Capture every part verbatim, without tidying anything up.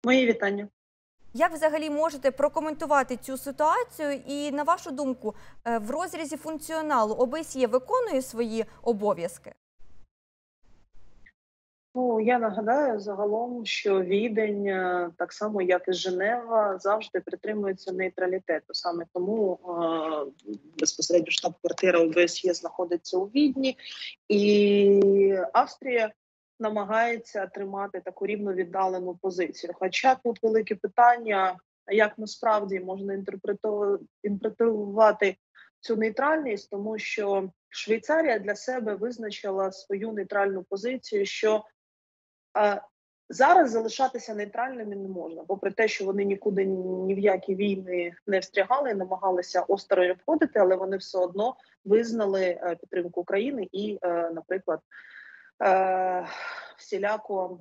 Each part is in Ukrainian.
Мої вітання. Як взагалі можете прокоментувати цю ситуацію? І на вашу думку, е, в розрізі функціоналу ОБСЄ виконує свої обов'язки? Ну, я нагадаю загалом, що Відень, е, так само як і Женева, завжди притримується нейтралітету. Саме тому е, безпосередньо штаб-квартира ОБСЄ знаходиться у Відні, і Австрія намагається тримати таку рівно віддалену позицію. Хоча тут велике питання, як насправді можна інтерпретову- інтерпретувати цю нейтральність, тому що Швейцарія для себе визначила свою нейтральну позицію, що а зараз залишатися нейтральними не можна, попри те, що вони нікуди ні в які війни не встрягали, намагалися осторонь обходити, але вони все одно визнали е, підтримку України і, е, наприклад, е, всіляко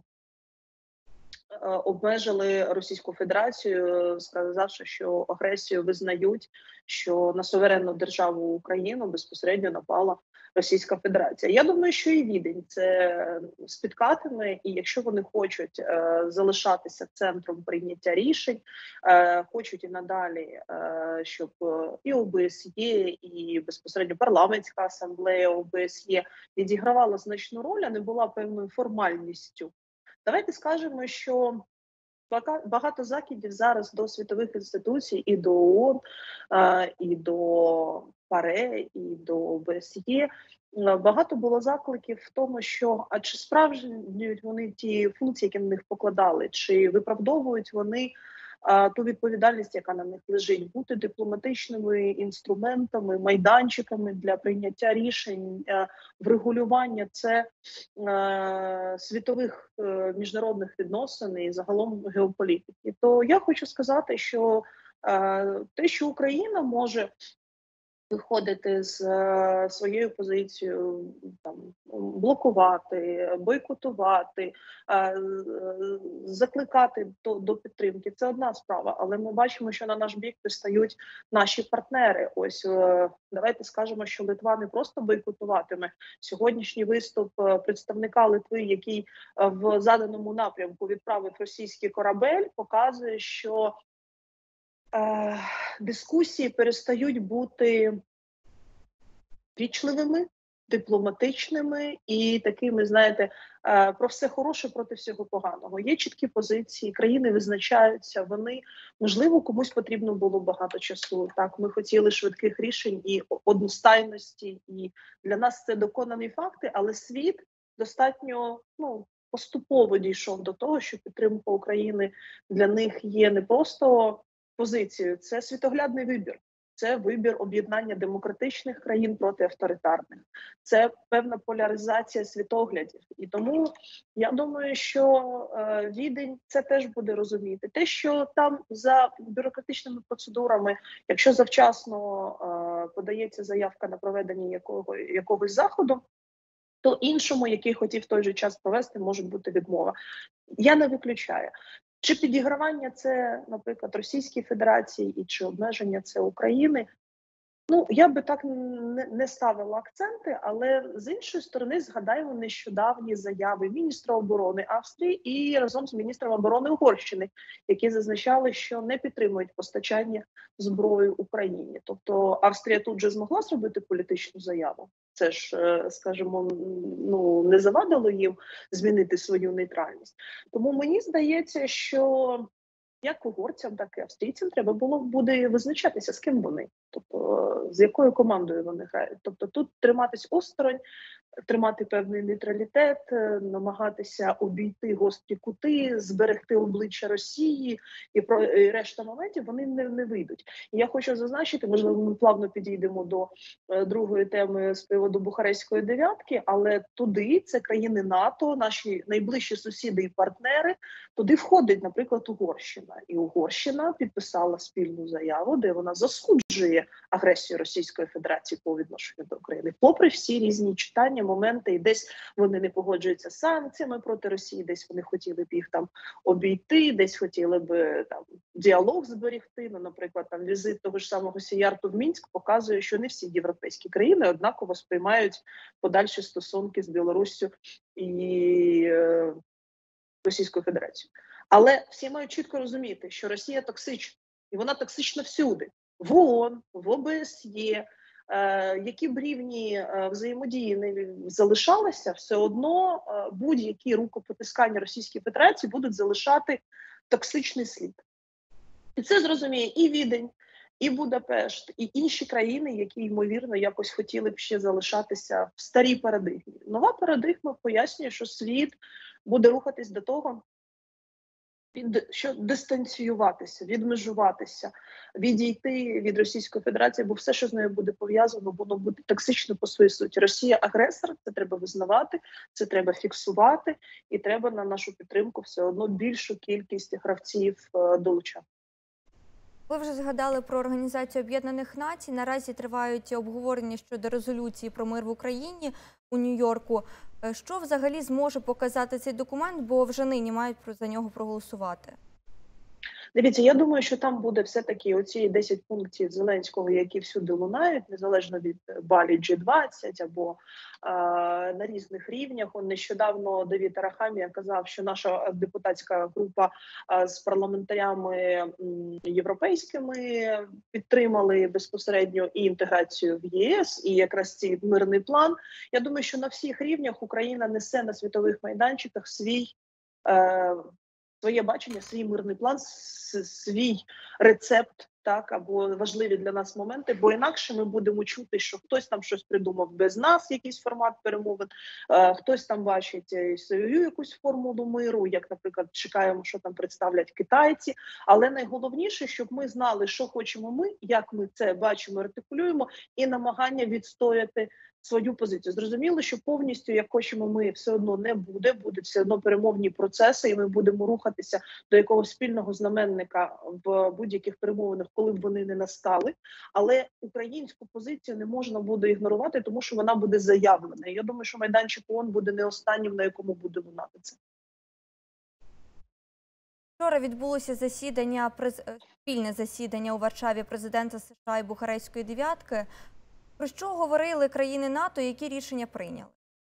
е, обмежили Російську Федерацію, сказавши, що агресію визнають, що на суверенну державу Україну безпосередньо напала Російська Федерація. Я думаю, що і Відень це спіткатиме, і якщо вони хочуть е, залишатися центром прийняття рішень, е, хочуть і надалі, е, щоб е, і ОБСЄ, і безпосередньо парламентська асамблея ОБСЄ відігравала значну роль, а не була певною формальністю. Давайте скажемо, що багато закидів зараз до світових інституцій, і до ООН, і до ПАРЕ, і до ОБСЄ. Багато було закликів в тому, що а чи справжнюють вони ті функції, які на них покладали, чи виправдовують вони а, ту відповідальність, яка на них лежить, бути дипломатичними інструментами, майданчиками для прийняття рішень, а, врегулювання це а, світових а, міжнародних відносин і загалом геополітики. То я хочу сказати, що а, те, що Україна може виходити з е, своєю позицією, там блокувати, бойкотувати, е, е, закликати до, до підтримки. Це одна справа, але ми бачимо, що на наш бік пристають наші партнери. Ось е, давайте скажемо, що Литва не просто бойкотуватиме сьогоднішній виступ е, представника Литви, який е, в заданому напрямку відправив російський корабель, показує, що Е, дискусії перестають бути вічливими, дипломатичними і такими, знаєте, е, про все хороше проти всього поганого. Є чіткі позиції, країни визначаються, вони, можливо, комусь потрібно було багато часу. Так, ми хотіли швидких рішень і одностайності, і для нас це доконані факти, але світ достатньо, ну, поступово дійшов до того, що підтримка України для них є не просто позицією, це світоглядний вибір. Це вибір об'єднання демократичних країн проти авторитарних. Це певна поляризація світоглядів. І тому я думаю, що е, Відень це теж буде розуміти. Те, що там за бюрократичними процедурами, якщо завчасно е, подається заявка на проведення якого, якогось заходу, то іншому, який хотів в той же час провести, може бути відмова. Я не виключаю. Чи підігравання це, наприклад, Російській Федерації, і чи обмеження це України? Ну, я би так не, не ставила акценти, але з іншої сторони згадаємо нещодавні заяви міністра оборони Австрії і разом з міністром оборони Угорщини, які зазначали, що не підтримують постачання зброї Україні. Тобто Австрія тут же змогла зробити політичну заяву. Це ж, е, скажімо, ну не завадило їм змінити свою нейтральність. Тому мені здається, що як угорцям, так і австрійцям треба було буде визначатися, з ким вони, тобто з якою командою вони грають. Тобто тут триматись осторонь, тримати певний нейтралітет, намагатися обійти гострі кути, зберегти обличчя Росії і про і решта моментів вони не, не вийдуть. І я хочу зазначити, можливо, ми плавно підійдемо до е, другої теми з приводу Бухарестської дев'ятки, але туди це країни НАТО, наші найближчі сусіди і партнери. Туди входить, наприклад, Угорщина, і Угорщина підписала спільну заяву, де вона засуджує агресію Російської Федерації по відношенню до України, попри всі різні читання, моменти, і десь вони не погоджуються з санкціями проти Росії, десь вони хотіли б їх там обійти, десь хотіли б там діалог зберегти. Ну, наприклад, там візит того ж самого Сіярту в Мінськ показує, що не всі європейські країни однаково сприймають подальші стосунки з Білоруссю і е, Російською Федерацією. Але всі мають чітко розуміти, що Росія токсична, і вона токсична всюди: в ООН, в ОБСЄ, е, які б рівні е, взаємодії не залишалися, все одно е, будь-які рукопотискання Російській Федерації будуть залишати токсичний слід. І це зрозуміє і Відень, і Будапешт, і інші країни, які, ймовірно, якось хотіли б ще залишатися в старій парадигмі. Нова парадигма пояснює, що світ буде рухатись до того, від, що дистанціюватися, відмежуватися, відійти від Російської Федерації, бо все, що з нею буде пов'язано, воно буде токсично по своїй суті. Росія агресор, це треба визнавати, це треба фіксувати, і треба на нашу підтримку все одно більшу кількість гравців е, долучати. Ви вже згадали про Організацію Об'єднаних Націй. Наразі тривають обговорення щодо резолюції про мир в Україні у Нью-Йорку. Що взагалі зможе показати цей документ, бо вже нині мають за нього проголосувати? Дивіться, я думаю, що там буде все-таки оці десять пунктів Зеленського, які всюди лунають, незалежно від Балі джі двадцять або е, на різних рівнях. Он нещодавно Давід Арахамія казав, що наша депутатська група е, з парламентарями м, європейськими підтримали безпосередньо і інтеграцію в ЄС, і якраз цей мирний план. Я думаю, що на всіх рівнях Україна несе на світових майданчиках свій е, своє бачення, свій мирний план, свій рецепт, так, або важливі для нас моменти, бо інакше ми будемо чути, що хтось там щось придумав без нас, якийсь формат перемовин, е, хтось там бачить свою якусь формулу миру, як, наприклад, чекаємо, що там представлять китайці. Але найголовніше, щоб ми знали, що хочемо ми, як ми це бачимо, артикулюємо, і намагання відстояти свою позицію. Зрозуміло, що повністю, як хочемо ми, все одно не буде, будуть все одно перемовні процеси, і ми будемо рухатися до якогось спільного знаменника в будь-яких перемовинах, коли б вони не настали. Але українську позицію не можна буде ігнорувати, тому що вона буде заявлена. Я думаю, що майданчик ООН буде не останнім, на якому буде лунати це. Вчора відбулося засідання, спільне засідання у Варшаві президента США і Бухарестської дев'ятки. Про що говорили країни НАТО, які рішення прийняли?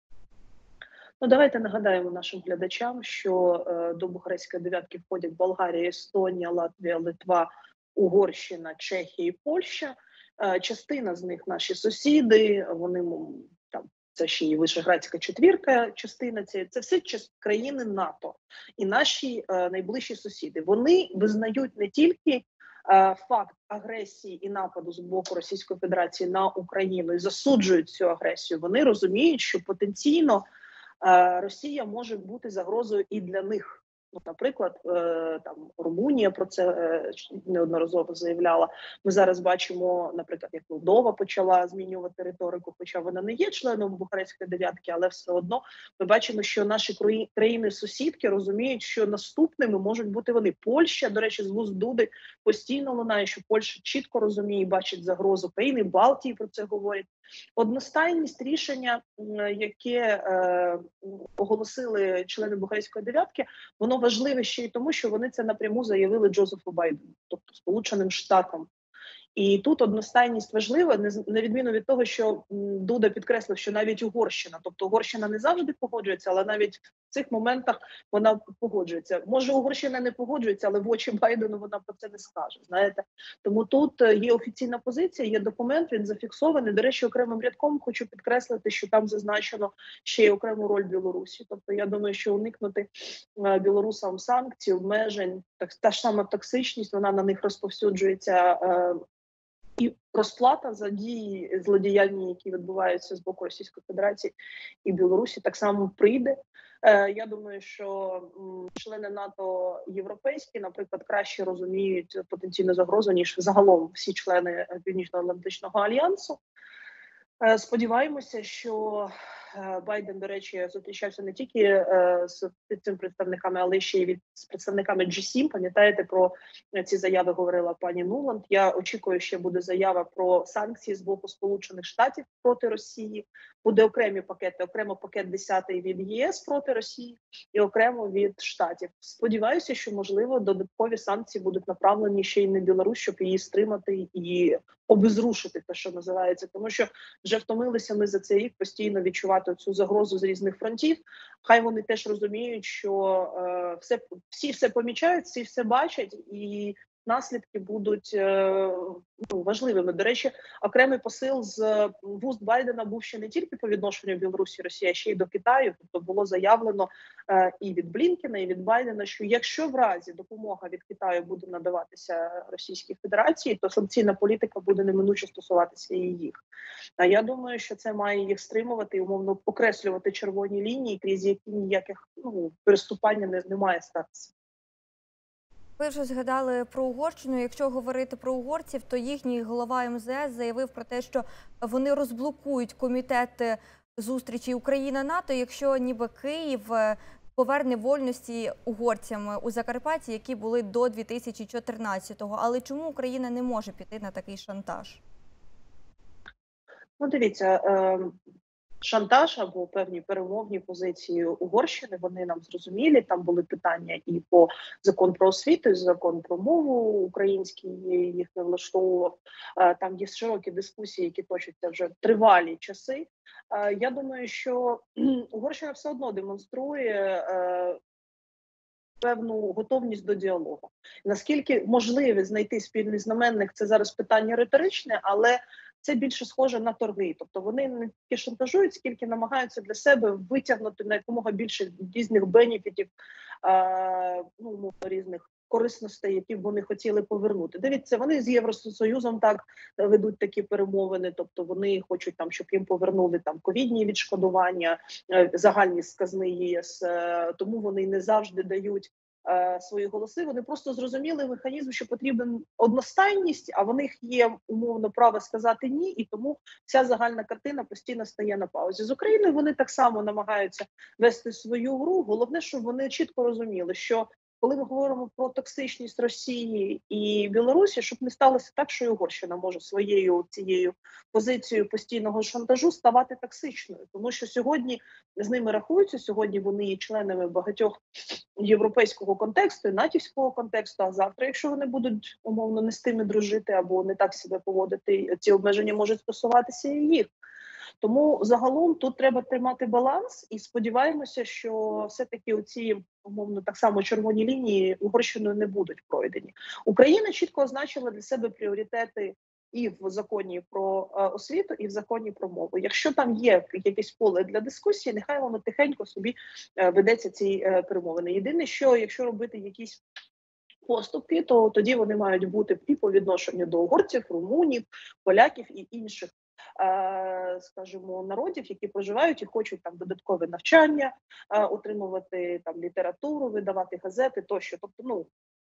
Ну, давайте нагадаємо нашим глядачам, що е, до Бухарестської дев'ятки входять Болгарія, Естонія, Латвія, Литва, Угорщина, Чехія і Польща. Е, частина з них наші сусіди, вони там, це ще і Вишеградська четвірка, частина це, це все країни НАТО і наші е, найближчі сусіди. Вони визнають не тільки факт агресії і нападу з боку Російської Федерації на Україну і засуджують цю агресію, вони розуміють, що потенційно Росія може бути загрозою і для них. Ну, наприклад, там Румунія про це неодноразово заявляла. Ми зараз бачимо, наприклад, як Молдова почала змінювати риторику, хоча вона не є членом Бухарестської дев'ятки, але все одно ми бачимо, що наші країни-сусідки розуміють, що наступними можуть бути вони. Польща, до речі, з вуст Дуди постійно лунає, що Польща чітко розуміє і бачить загрозу. Країни Балтії про це говорять. Одностайність рішення, яке е, оголосили члени Бухарестської дев'ятки, воно важливе ще й тому, що вони це напряму заявили Джозефу Байдену, тобто Сполученим Штатам. І тут одностайність важлива, на відміну від того, що Дуда підкреслив, що навіть Угорщина, тобто Угорщина не завжди погоджується, але навіть в цих моментах вона погоджується. Може, Угорщина не погоджується, але в очі Байдену вона про це не скаже, знаєте. Тому тут є офіційна позиція, є документ, він зафіксований. До речі, окремим рядком хочу підкреслити, що там зазначено ще й окрему роль Білорусі. Тобто я думаю, що уникнути білорусам санкцій, обмежень, так, та ж сама токсичність, вона на них розповсюджується. І розплата за дії злодіяння, які відбуваються з боку Російської Федерації і Білорусі, так само прийде. Е, я думаю, що м, члени НАТО європейські, наприклад, краще розуміють потенційну загрозу, ніж загалом всі члени Північно-Атлантичного альянсу. Е, сподіваємося, що Байден, до речі, зустрічався не тільки е, з цими представниками, але ще й від з представниками джі сім. Пам'ятаєте, про ці заяви говорила пані Нуланд. Я очікую, що буде заява про санкції з боку Сполучених Штатів проти Росії. Буде окремі пакети, окремо пакет десятий від ЄС проти Росії і окремо від Штатів. Сподіваюся, що, можливо, додаткові санкції будуть направлені ще й на Білорусь, щоб її стримати і обезрушити, те, що називається. Тому що вже втомилися ми за цей рік постійно відчувати спостерігати цю загрозу з різних фронтів. Хай вони теж розуміють, що е, все всі все помічають, всі все бачать, і наслідки будуть е, ну, важливими. До речі, окремий посил з вуст Байдена був ще не тільки по відношенню Білорусі, Росії, а ще й до Китаю. Тобто було заявлено е, і від Блінкена, і від Байдена, що якщо в разі допомога від Китаю буде надаватися Російській Федерації, то санкційна політика буде неминуче стосуватися і їх. А я думаю, що це має їх стримувати і умовно покреслювати червоні лінії, крізь які ніяких ну, переступання не, не має статися. Ви вже згадали про Угорщину. Якщо говорити про угорців, то їхній голова ем зе ес заявив про те, що вони розблокують комітет зустрічі Україна-НАТО, якщо ніби Київ поверне вольності угорцям у Закарпатті, які були до дві тисячі чотирнадцятого. Але чому Україна не може піти на такий шантаж? Ну, дивіться, е шантаж або певні перемовні позиції Угорщини, вони нам зрозумілі. Там були питання і по закон про освіту, і закон про мову український їх не влаштовував. Там є широкі дискусії, які точаться вже тривалі часи. Я думаю, що Угорщина все одно демонструє певну готовність до діалогу. Наскільки можливо знайти спільний знаменник, це зараз питання риторичне, але це більше схоже на торги. Тобто вони не тільки шантажують, скільки намагаються для себе витягнути на якомога більше різних бенефітів, е, ну, мовно, різних корисностей, які б вони хотіли повернути. Дивіться, вони з Євросоюзом так ведуть такі перемовини, тобто вони хочуть там, щоб їм повернули там ковідні відшкодування, е, загальні з казни ЄС, е, тому вони не завжди дають свої голоси. Вони просто зрозуміли механізм, що потрібен одностайність, а в них є умовно право сказати ні, і тому вся загальна картина постійно стає на паузі. З Україною вони так само намагаються вести свою гру. Головне, щоб вони чітко розуміли, що коли ми говоримо про токсичність Росії і Білорусі, щоб не сталося так, що і Угорщина може своєю цією позицією постійного шантажу ставати токсичною. Тому що сьогодні з ними рахуються, сьогодні вони є членами багатьох європейського контексту, натівського контексту, а завтра, якщо вони будуть умовно не з тими дружити або не так себе поводити, ці обмеження можуть стосуватися і їх. Тому загалом тут треба тримати баланс і сподіваємося, що все-таки оці, умовно, так само червоні лінії Угорщиною не будуть пройдені. Україна чітко означила для себе пріоритети і в законі про е, освіту, і в законі про мову. Якщо там є якесь поле для дискусії, нехай воно тихенько собі е, ведеться ці е, перемовини. Єдине, що якщо робити якісь поступки, то тоді вони мають бути і по відношенню до угорців, румунів, поляків і інших, скажімо, народів, які проживають і хочуть там додаткове навчання, отримувати там літературу, видавати газети тощо. Тобто, ну,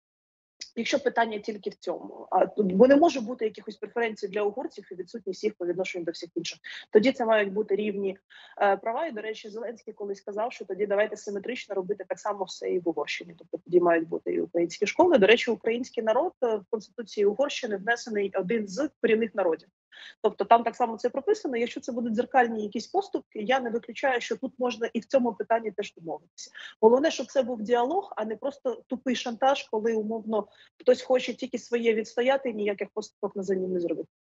якщо питання тільки в цьому, а бо не може бути якихось преференцій для угорців і відсутність їх по відношенню до всіх інших. Тоді це мають бути рівні е, права. І, до речі, Зеленський колись сказав, що тоді давайте симетрично робити так само все і в Угорщині. Тобто тоді мають бути і українські школи. До речі, український народ в Конституції Угорщини внесений один з корінних народів. Тобто там так само це прописано. Якщо це будуть дзеркальні якісь поступки, я не виключаю, що тут можна і в цьому питанні теж домовитися. Головне, щоб це був діалог, а не просто тупий шантаж, коли умовно хтось хоче тільки своє відстояти і ніяких поступок на замін не зробити.